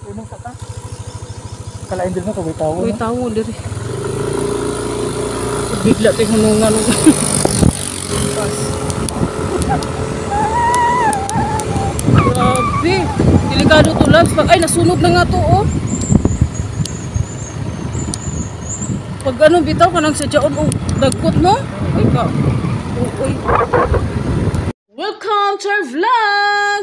Pinong sa ka. Kalain din mo ko bitaw. Bitaw diri. Bigla kay hunungan. Grabe. Delikado to lang. Ay, nasunog na nga to, oh. Pag ano, bitaw ka nang sadyaon, oh, dagkot, no? Ay, ka. Oh, oy. Welcome to our vlog!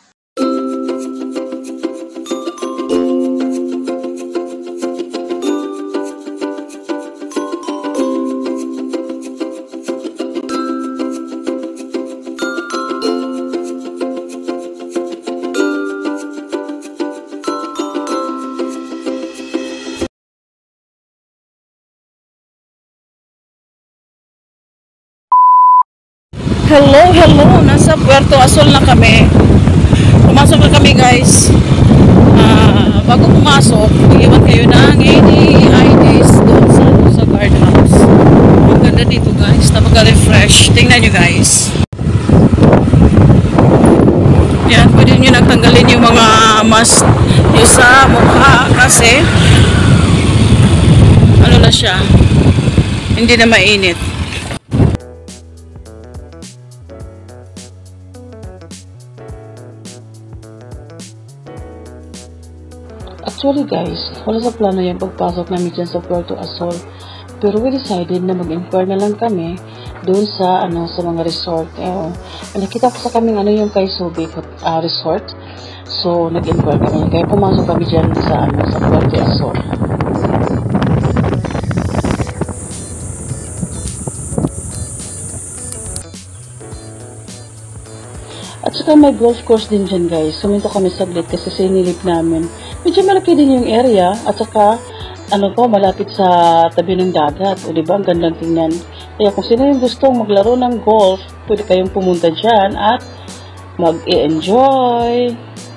Hello! Nasa Puerto Azul na kami. Pumasok na kami, guys. Bago pumasok, iwan kayo ng IDs doon sa guardhouse. Ang ganda dito, guys. Napaka-refresh. Tingnan nyo, guys. Yan, pwede nyo nagtanggalin yung mga mask nyo sa mukha kasi ano na siya, hindi na mainit. Actually guys, wala sa plano yung pagpasok namin dyan sa Puerto Azul. Pero we decided na mag-inquire na lang kami doon sa sa mga resort. Nakita ko sa kaming yung kay Subic resort. So nag-inquire kami. Kaya pumasok kami dyan sa Puerto Azul. At saka may golf course din dyan guys. Suminto kami saglit kasi sinilip namin. Medyo malaki din yung area at saka malapit sa tabi ng dagat. O diba, ang gandang tingnan. Kaya kung sino yung gustong maglaro ng golf, pwede kayong pumunta dyan at mag-i-enjoy.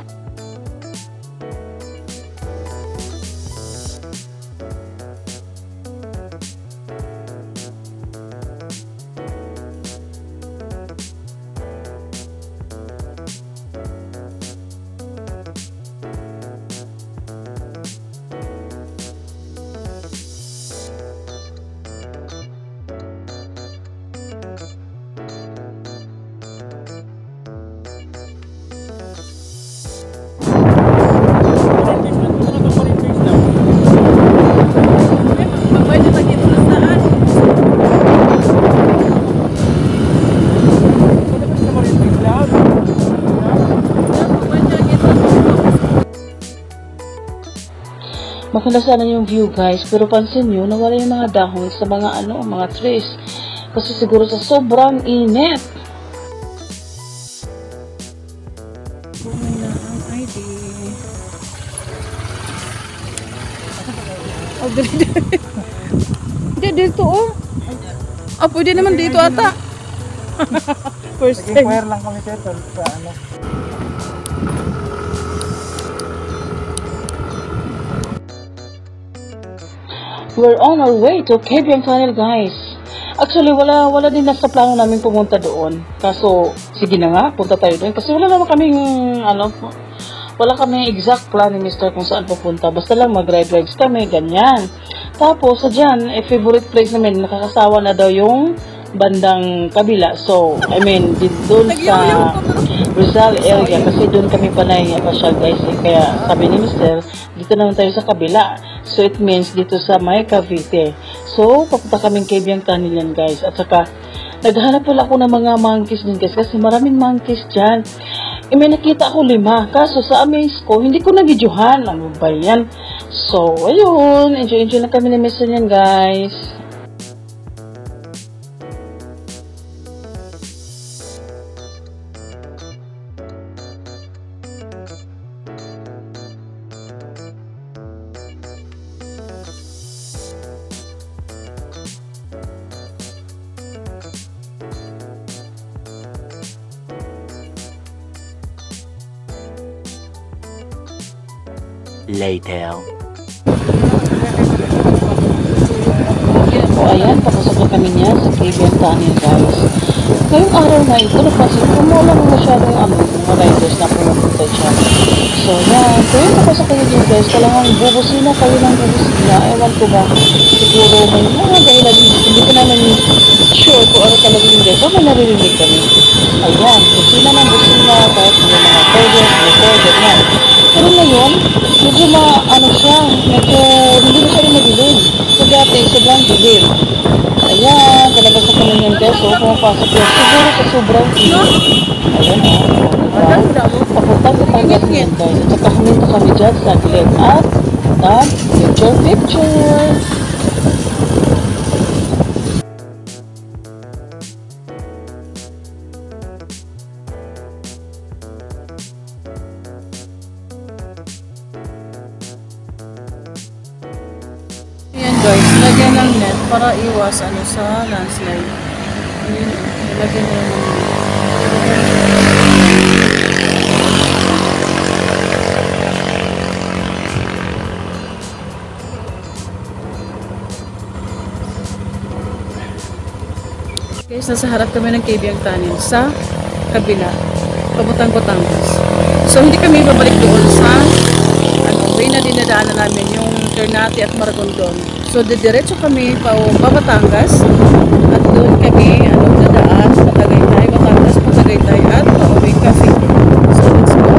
Maganda sana yung view guys, pero pansin nyo, nawala yung mga dahon sa mga mga trees. Kasi siguro sa sobrang init. Kumay na ang ID. Oh, hindi dito oh. Pwede naman dito ata. First time. Nag-inquire lang kami sir sa We're on our way to Cabiang Tunnel, guys. Actually, wala din nasa plano namin pumunta doon. Kaso, sige na nga, punta tayo doon. Kasi wala naman kaming, wala kaming exact plan ni Mr. kung saan pupunta. Basta lang mag-rides kami, ganyan. Tapos, dyan, favorite place namin, nakakasawa na daw yung bandang kabila. So, doon sa Rizal area. Kasi doon kami panay siya, guys. Kaya, sabi ni Mr., dito naman tayo sa kabila. So, it means dito sa may Cavite. So, papunta kaming Cabiang Tunnel yan, guys. At saka, naghanap pala ako ng mga monkeys din, guys. Kasi maraming monkeys dyan. May nakita ako 5. Kaso, sa amaze ko, hindi ko na-videohan. Ano ba yan? So, ayun. Enjoy na kami na mission yan, guys. Later. So, ayan, papasok na kami niya sa Cabiang Tunnel, guys. ngayong araw na ito, napansin ko wala mo masyadong mga riders na pumupunta dyan. So, yan. Kaya ako sa kayo dyan guys, kailangan bubusina kayo ng bubusina. Ewan ko ba, siguro may mga dahilan, hindi ko naman sure kung ano talaga yung guys. So, may naririnig kami. Ayan, busina ng busina, kahit may mga target, yan. Pero ngayon, medyo siya, medyo hindi na siya rin madilim. So, dati, sobrang dilim. Ayan, talaga sa kami yung guys, so pumapasok yun. Siguro sa sobrang init. Ayan diba? Papunta sa target ngayon guys. At saka huminto kami dyan sa gilid. At nag-picture. Ayan guys, lagyan ng net para iwas sa landslide. Ayan, lagyan nyo ng net. Guys, nasa harap kami ng Kabyang Tunnel sa kabila, papuntang Batangas. So, hindi kami babalik doon sa way na dinadaanan namin yung Ternate at Maragondon. So, didiretso kami pa Batangas at doon kami dadaan sa Tagaytay, Batangas, Tagaytay at pauwi Cavite. So, let's go!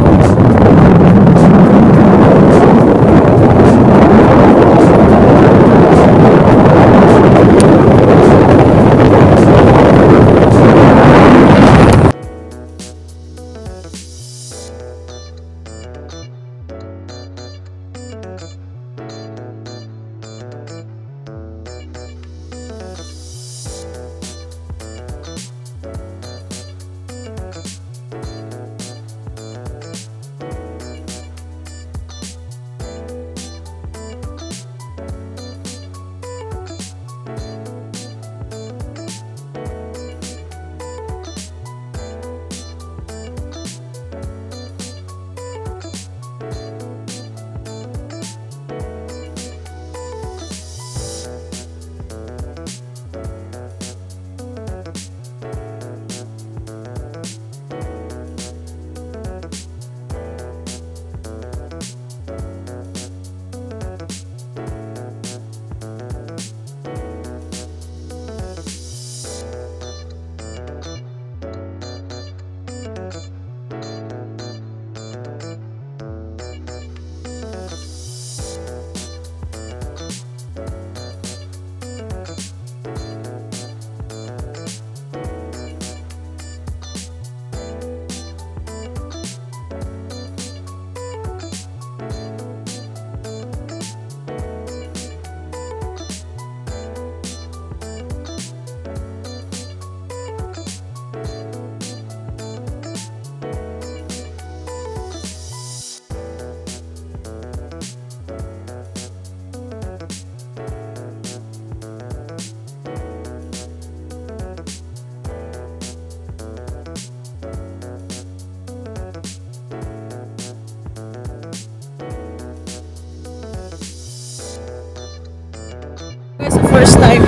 First time.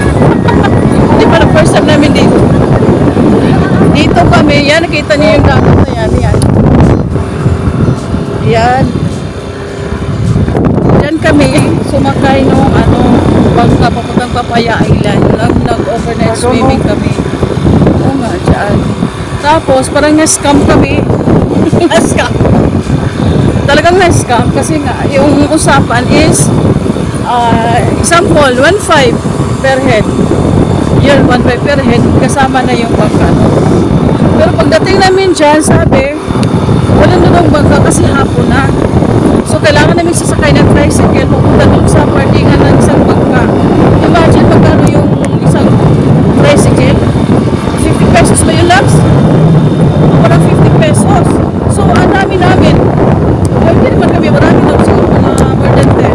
Hindi pa na first time namin dito. Dito kami, yan, nakita niyo yung dagat na yan, yan. Yan. Yan kami, sumakay nung bangka papuntang Papaya Island. Nag-overnight swimming kami. Oo nga, dyan. Tapos, parang na-scam kami. Na-scam. Talagang na-scam kasi nga, yung usapan is example, 1.5 per head. Yun, 1.5 per head, kasama na yung bangka. Pero pagdating namin dyan, sabi, wala na daw bangka kasi hapon na. So, kailangan namin sasakay ng tricycle, pupunta doon sa parkingan ng isang bangka. Imagine, magkano yung isang tricycle? 50 pesos ba yung labs? Parang 50 pesos. So, ang dami namin. Hindi naman kami, marami na siguro mga more than 10.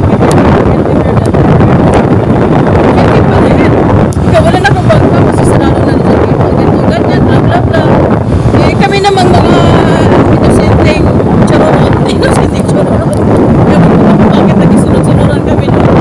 Wala na akong bangka kasi sarado na nito dito. Ganyan, bla bla bla. Eh, kami namang mga inosenteng charorot. Inosenteng charorot. Bakit nagsisunod-sunuran kami doon?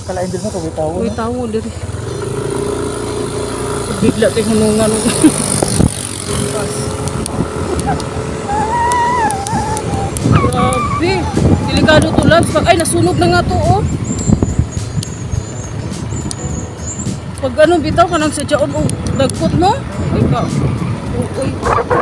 Kalain din mo ito, bitawan. Uy, tawo diri. Bigla tayo hunungan. Grabe. Delikado to lang. Ay, nasunog na nga to, oh. Pag ano, bitaw ka nang sadyaon, oh, nagput, no? Ay, ka. Oh, uy.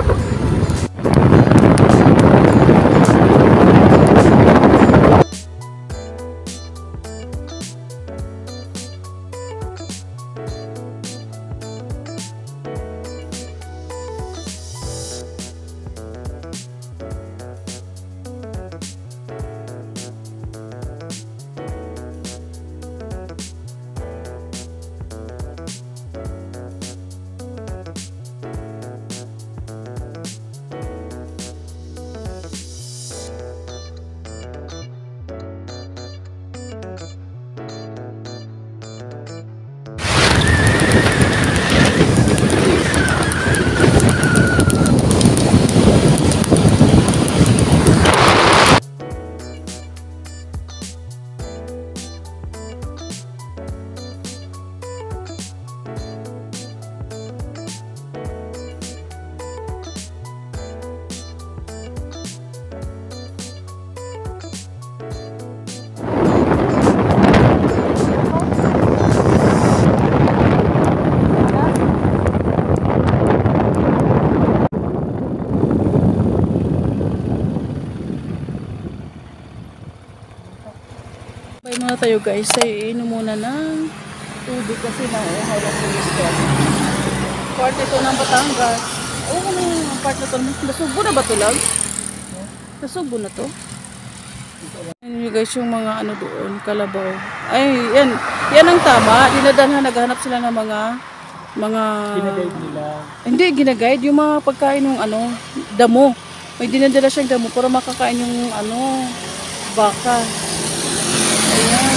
Bye muna tayo guys. Ay, inom muna ng tubig kasi nauuhaw lang sa mister. Part ito ng Batangas. Oo, ano yung part na ito? Nasugbo na ba ito lang? Nasugbo na to? Ayan guys yung mga ano doon, kalabaw. Ay, yan. Yan ang tama. Dinadalhan, naghanap sila ng mga Ginaguide nila. Hindi, ginaguide. Yung mga pagkain ng ano, damo. May dinadala siyang damo para makakain yung ano, baka. Ayan.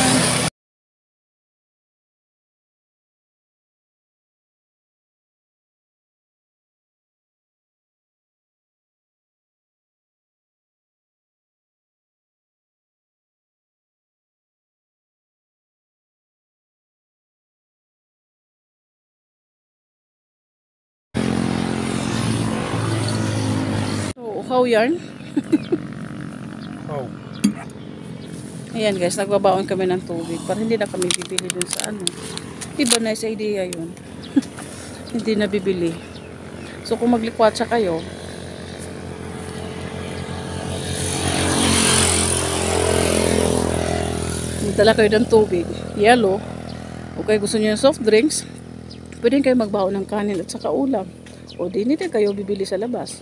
So, uhaw yarn. Oh. Ayan guys, nagbabaon kami ng tubig para hindi na kami bibili dun sa ano. Diba nice idea yun? Hindi na bibili. So kung maglikwatsa kayo, magdala kayo ng tubig, yellow, o kaya gusto niyo ng soft drinks, pwede kayo magbaon ng kanin at saka ulam. O di hindi kayo bibili sa labas.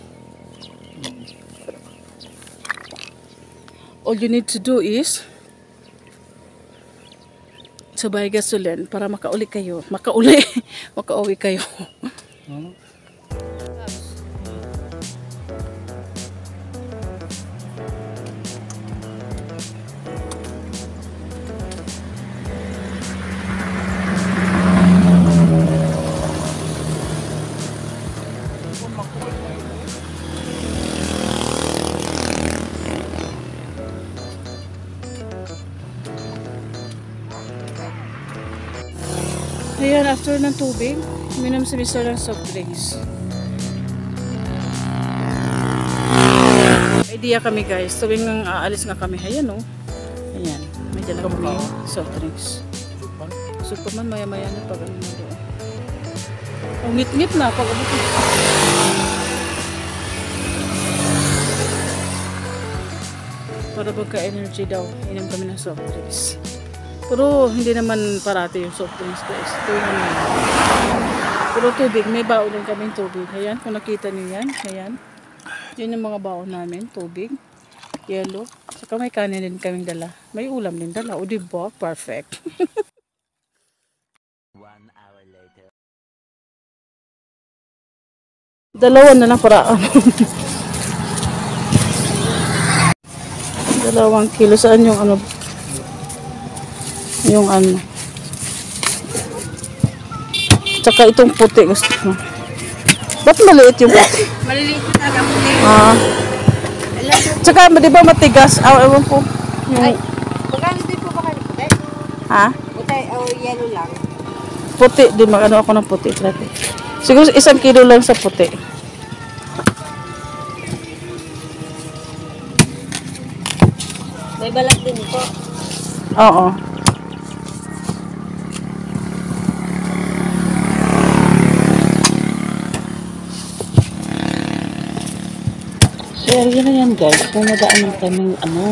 All you need to do is sabay gasolin para makauwi kayo. Makauwi kayo. Ayan, after ng tubig, minom si Mr. ng soft drinks. Idea kami guys, tuwing aalis nga kami, ayan o. Ayan, may dala kami soft drinks. Superman, maya-maya na pag ano na doon. Oh, ngit-ngit na pag abot. Para pagka-energy daw, inom kami ng soft drinks. Pero hindi naman parati yung soft drinks guys. Ito yung ano. Pero tubig, may baon din kami tubig. Ayan, kung nakita niyo yan. Ayan. Yan yung mga baon namin. Tubig. Yellow. Saka may kanin din kaming dala. May ulam din dala. O diba? Perfect. 1 hour later. Dalawa na lang para 2 kilo. Saan yung ano? Yung ano. Tsaka itong puti gusto ko. Ba't maliit yung puti? Maliliit talaga puti. Ah. Tsaka di ba matigas? Ewan ko. Yung, Magkano din po ba kayo puti? ha? Puti yellow lang? Puti, di mag-ano ako ng puti. Siguro 1 kilo lang sa puti. May balat din po. Oo. So, yan na yan guys. May nadaanan kaming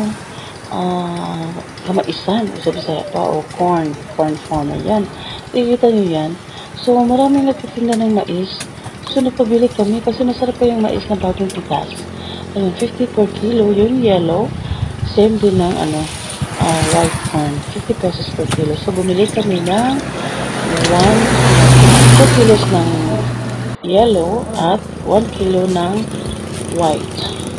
kamaisan. Sabi sa pa o corn farmer yan. Ikita nyo yan. So, maraming nagtitinda ng mais. So, nagpabili kami kasi masarap pa yung mais na bagong pitas. Ayun, 50 per kilo. Yung yellow, same din ng white corn. 50 pesos per kilo. So, bumili kami ng 2 kilos ng yellow at 1 kilo ng white.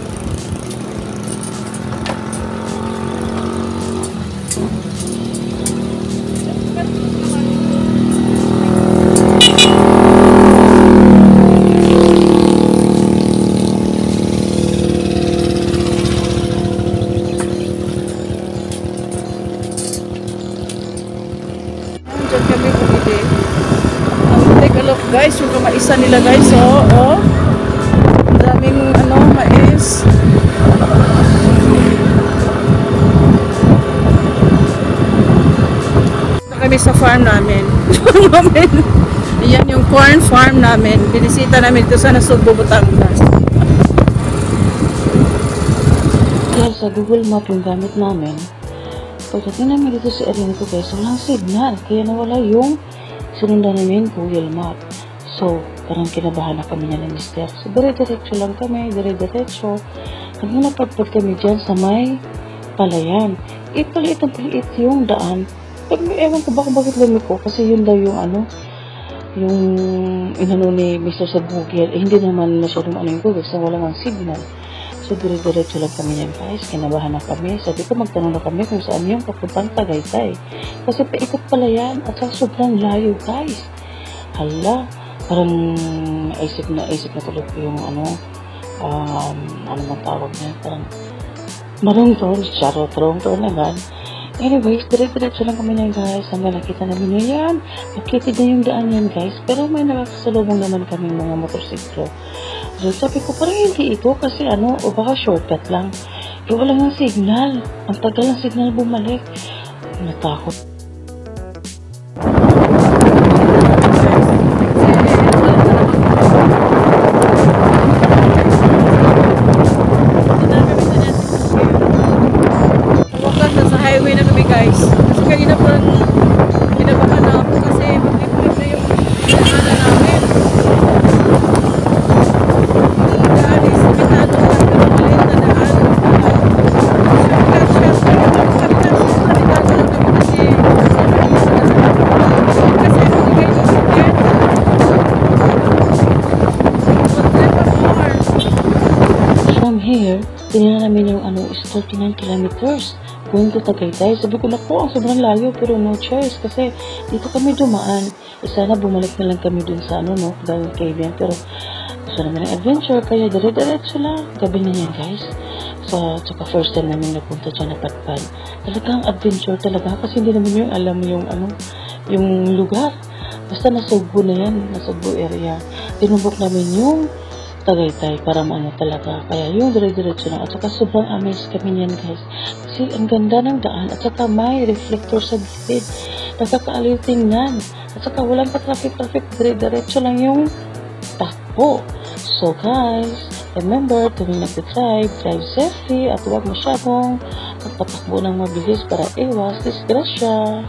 Diyan kami bumili. Take a look guys, yung kamaisan nila guys, oh. Daming mais. Ito kami sa farm namin. Yan yung corn farm namin. Binisita namin ito sa Nasugbo, Batangas. Kaya sa Google Map yung gamit namin. Pagdating namin dito sa area nito guys, walang signal. Kaya nawala yung sinundan namin Google Map. So, parang kinabahan na kami niya ng mister. So, dire-diretso lang kami, dire-diretso. Hanggang napagpag kami dyan sa may palayan. Paliit yung daan. Ewan ko bakit lumiko. Kasi yun daw yung yung inano ni Mr. sa Google. Hindi naman masyadong yung Google. So, walang ang signal. So, dire-diretso lang kami yan guys. Kinabahan na kami. Sabi ko, magtanong na kami kung saan yung papuntang Tagaytay. Kasi paikot pala yan. At saka sobrang layo guys. Hala, parang naisip na tuloy ko yung ano bang tawag niya. Parang marungtong, charotong naman. Anyways, dire-diretso lang kami yan guys. Hanggang nakita namin yan. Nakitid na yung daan yan guys. Pero may nakakasalubong naman kami mga motorsiklo. So, sabi ko, parang hindi ito kasi o baka shortcut lang. Wala ng signal. Ang tagal ng signal bumalik. Natakot. Tawagan na sa highway na kami guys. Kasi kanina parang kinabahan na ako kasi mag-flip na yung daanan namin. From here, tinira namin yung is 39 kilometers going to Tagaytay. Sabi ko, naku, ang sobrang layo pero no choice kasi dito kami dumaan. Sana bumalik na lang kami dun sa dahil Caribbean. Pero gusto namin ng adventure kaya dire-diretso lang. Gabi na yan guys. So, tsaka first time namin napunta dyan na Patpad. Talagang adventure talaga kasi hindi naman yung alam yung lugar. Basta Nasugbo na yan, Nasugbo area. Tinubok namin yung Tagaytay para talaga. Kaya yung dire-diretso lang. At saka sobrang amazed kami niyan guys. Kasi ang ganda ng daan. At saka may reflector sa gilid. Nakakaaliw tingnan. At saka walang pa-traffic. Dire-diretso lang yung takbo. So guys, remember, tuwing nag-drive, drive safely at huwag masyadong magpatakbo ng mabilis para iwas disgrasya.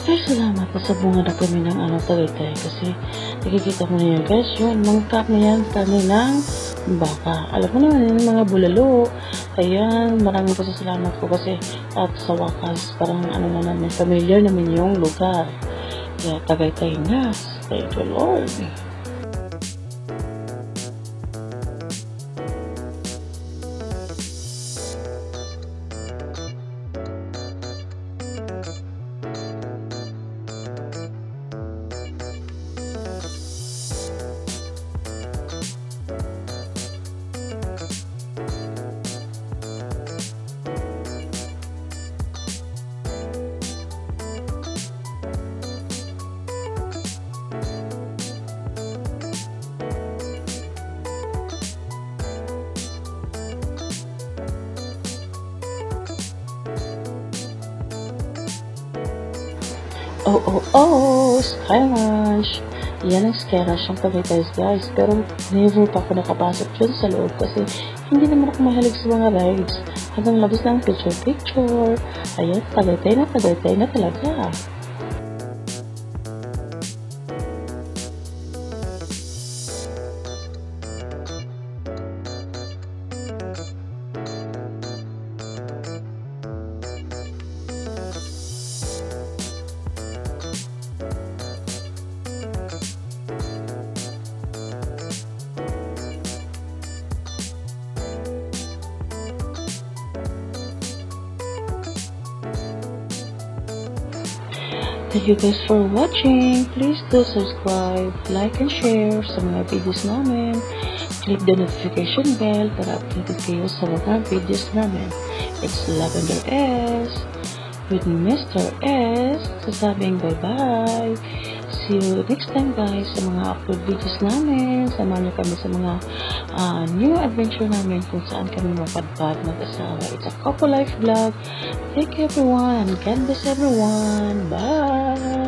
Ay, salamat na sa bunga na kami ng Tagaytay kasi nakikita mo na yan guys, yun, mangkap na yan kanilang baka. Alam mo naman yung mga bulalo. Ayan, maraming pasasalamat ko kasi at sa wakas, parang na namin, familiar namin yung lugar. Kaya Tagaytay na. Thank you Lord. Skyrush. Yan ang Skyrush ang Tagaytay guys. Pero never pa ako nakapasok dyan sa loob kasi hindi naman ako mahilig sa mga rides. Hanggang labas ng picture. Ayan, Tagaytay na talaga. Thank you guys for watching. Please do subscribe, like, and share sa mga videos namin. Click the notification bell para updated kayo sa mga videos namin. It's Lavender S with Mr. S. Sasabing bye-bye. See you next time guys sa mga upload videos namin. Samahan niyo kami sa mga new adventure namin kung saan kami mapadpad mag-asawa. It's a couple life vlog. Thank you everyone. God bless everyone. Bye!